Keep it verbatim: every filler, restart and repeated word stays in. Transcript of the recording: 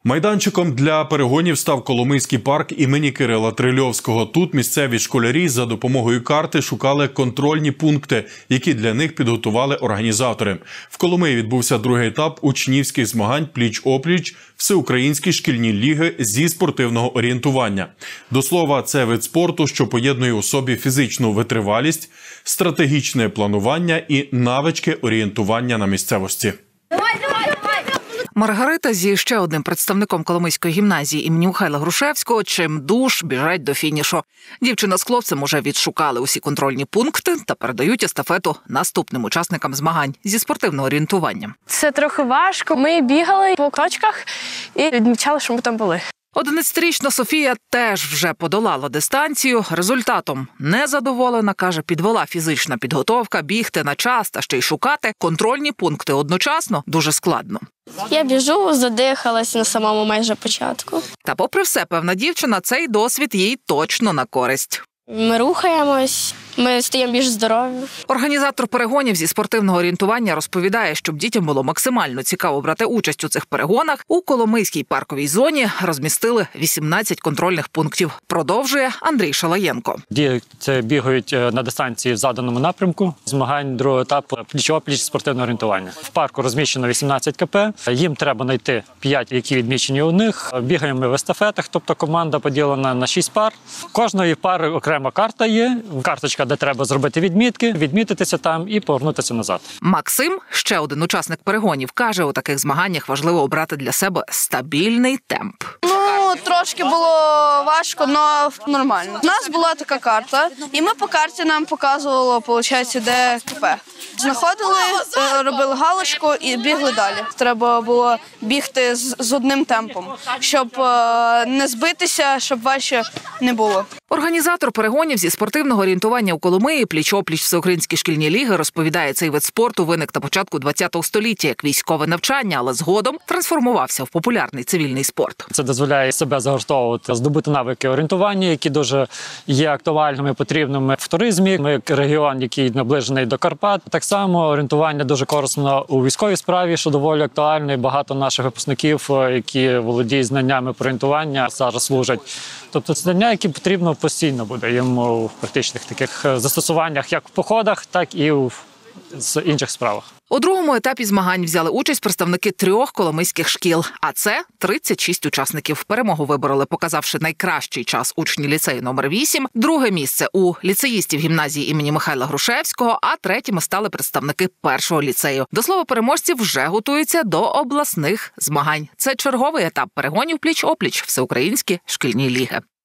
Майданчиком для перегонів став Коломийський парк імені Кирила Трильовського. Тут місцеві школярі за допомогою карти шукали контрольні пункти, які для них підготували організатори. В Коломиї відбувся другий етап учнівських змагань пліч-опліч Всеукраїнські шкільні ліги зі спортивного орієнтування. До слова, це вид спорту, що поєднує у собі фізичну витривалість, стратегічне планування і навички орієнтування на місцевості. Маргарита зі ще одним представником Коломийської гімназії імені Михайла Грушевського чимдуж біжать до фінішу. Дівчина з хлопцем уже відшукали усі контрольні пункти та передають естафету наступним учасникам змагань зі спортивного орієнтування. Це трохи важко. Ми бігали по точках і відмічали, що ми там були. одинадцятирічна Софія теж вже подолала дистанцію. Результатом незадоволена, каже, підвела фізична підготовка, бігти на час та ще й шукати контрольні пункти одночасно дуже складно. Я біжу, задихалась на самому майже початку. Та попри все, певна дівчина, цей досвід їй точно на користь. Ми рухаємось, ми стаємо більш здорові. Організатор перегонів зі спортивного орієнтування розповідає, щоб дітям було максимально цікаво брати участь у цих перегонах, у Коломийській парковій зоні розмістили вісімнадцять контрольних пунктів. Продовжує Андрій Шалаєнко. Діти бігають на дистанції в заданому напрямку. Змагань другого етапу пліч-опліч спортивного орієнтування. В парку розміщено вісімнадцять ка пе. Їм треба знайти п'ять, які відмічені у них. Бігаємо ми в естафетах, тобто команда поділена на шість пар. Кожної пари окрема карта є, карточка, де треба зробити відмітки, відмітитися там і повернутися назад. Максим, ще один учасник перегонів, каже, у таких змаганнях важливо обрати для себе стабільний темп. Ну, трошки було важко, але нормально. У нас була така карта, і ми по карті нам показувало, виходить, де ка пе. Знаходили, робили галочку і бігли далі. Треба було бігти з, з одним темпом, щоб не збитися, щоб важче не було. Організатор перегонів зі спортивного орієнтування у Коломиї пліч-опліч Всеукраїнські шкільні ліги розповідає, цей вид спорту виник на початку ХХ століття як військове навчання, але згодом трансформувався в популярний цивільний спорт. Це дозволяє себе загартовувати, здобути навики орієнтування, які дуже є актуальними, потрібними в туризмі. Ми регіон, який наближений до Карпат. Так само орієнтування дуже корисно у військовій справі, що доволі актуально. І багато наших випускників, які володіють знаннями про орієнтування, зараз служать. Тобто це знання, які потрібно постійно буде їм у практичних таких застосуваннях, як в походах, так і в інших справах. У другому етапі змагань взяли участь представники трьох коломийських шкіл, а це тридцять шість учасників. Перемогу вибороли, показавши найкращий час учні ліцею номер вісім, друге місце у ліцеїстів гімназії імені Михайла Грушевського, а третіми стали представники першого ліцею. До слова, переможці вже готуються до обласних змагань. Це черговий етап перегонів пліч-опліч Всеукраїнські шкільні ліги.